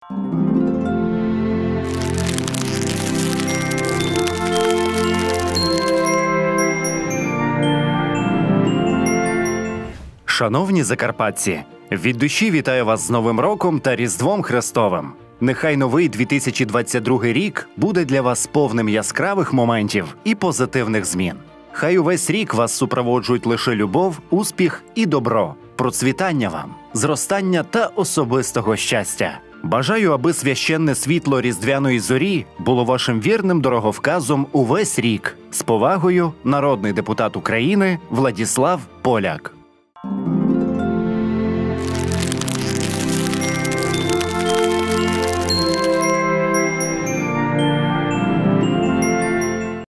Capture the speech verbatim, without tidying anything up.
Шановні закарпатці, від душі вітаю вас з Новим роком та Різдвом Христовим. Нехай новий дві тисячі двадцять другий рік буде для вас повним яскравих моментів і позитивних змін. Хай увесь рік вас супроводжують лише любов, успіх і добро, процвітання вам, зростання та особистого щастя. Бажаю, аби священне світло різдвяної зорі було вашим вірним дороговказом увесь рік. З повагою, народний депутат України Владіслав Поляк.